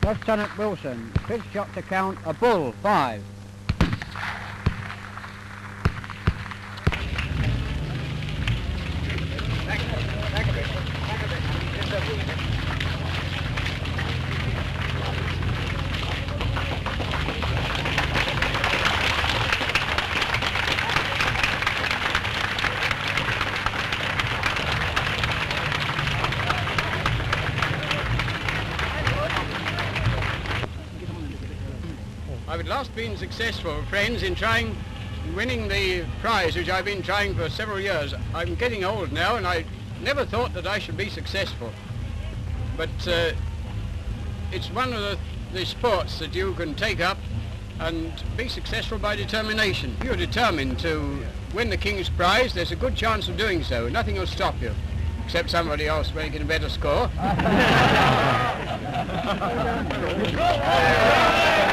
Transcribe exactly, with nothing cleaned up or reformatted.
Lieutenant Wilson, fifth shot to count, a bull, five. Back a bit, back a bit, back a bit. Just a wee bit. I've at last been successful, friends, in trying, winning the prize which I've been trying for several years. I'm getting old now and I never thought that I should be successful. But uh, it's one of the, the sports that you can take up and be successful by determination. If you're determined to win the King's Prize, there's a good chance of doing so. Nothing will stop you, except somebody else making a better score.